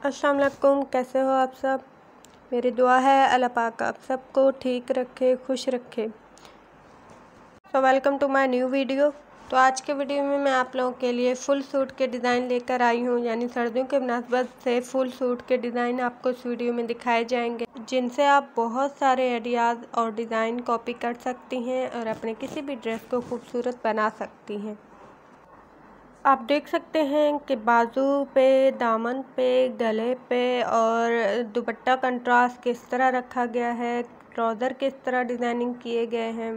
अस्सलाम वालेकुम, कैसे हो आप सब। मेरी दुआ है अल्लाह पाक आप सबको ठीक रखे, खुश रखे। So welcome to my new video. तो आज के वीडियो में मैं आप लोगों के लिए फुल सूट के डिज़ाइन लेकर आई हूँ, यानी सर्दियों के मुनासबत से फुल सूट के डिज़ाइन आपको इस वीडियो में दिखाए जाएंगे, जिनसे आप बहुत सारे आइडियाज़ और डिज़ाइन कॉपी कर सकती हैं और अपने किसी भी ड्रेस को खूबसूरत बना सकती हैं। आप देख सकते हैं कि बाजू पे, दामन पे, गले पे और दुपट्टा कंट्रास्ट किस तरह रखा गया है, ट्राउज़र किस तरह डिज़ाइनिंग किए गए हैं।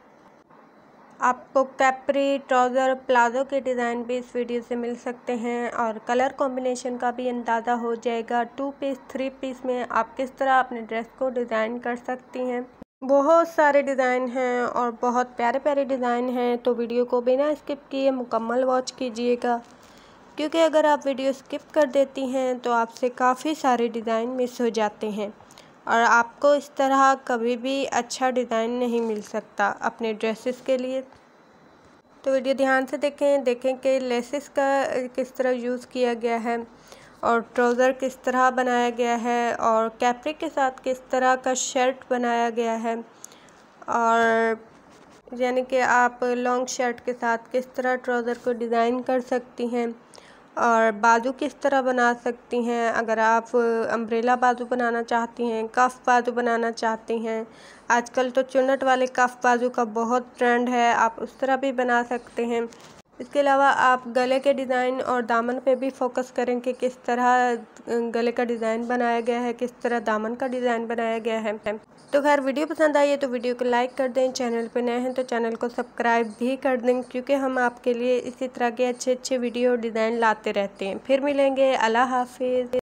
आपको कैप्री, ट्राउज़र, प्लाज़ो के डिज़ाइन भी इस वीडियो से मिल सकते हैं और कलर कॉम्बिनेशन का भी अंदाज़ा हो जाएगा। 2 पीस, 3 पीस में आप किस तरह अपने ड्रेस को डिज़ाइन कर सकती हैं। बहुत सारे डिज़ाइन हैं और बहुत प्यारे प्यारे डिज़ाइन हैं, तो वीडियो को बिना स्किप किए मुकम्मल वॉच कीजिएगा, क्योंकि अगर आप वीडियो स्किप कर देती हैं तो आपसे काफ़ी सारे डिज़ाइन मिस हो जाते हैं और आपको इस तरह कभी भी अच्छा डिज़ाइन नहीं मिल सकता अपने ड्रेसेस के लिए। तो वीडियो ध्यान से देखें कि लेसेस का किस तरह यूज़ किया गया है और ट्राउज़र किस तरह बनाया गया है और कैप्री के साथ किस तरह का शर्ट बनाया गया है, और यानी कि आप लॉन्ग शर्ट के साथ किस तरह ट्राउज़र को डिज़ाइन कर सकती हैं और बाजू किस तरह बना सकती हैं। अगर आप अम्ब्रेला बाजू बनाना चाहती हैं, कफ बाजू बनाना चाहती हैं, आजकल तो चुन्नट वाले कफ बाजू का बहुत ट्रेंड है, आप उस तरह भी बना सकते हैं। इसके अलावा आप गले के डिज़ाइन और दामन पे भी फोकस करें कि किस तरह गले का डिज़ाइन बनाया गया है, किस तरह दामन का डिज़ाइन बनाया गया है। तो खैर, वीडियो पसंद आई है तो वीडियो को लाइक कर दें, चैनल पे नए हैं तो चैनल को सब्सक्राइब भी कर दें, क्योंकि हम आपके लिए इसी तरह के अच्छे अच्छे वीडियो और डिज़ाइन लाते रहते हैं। फिर मिलेंगे, अल्लाह हाफिज़।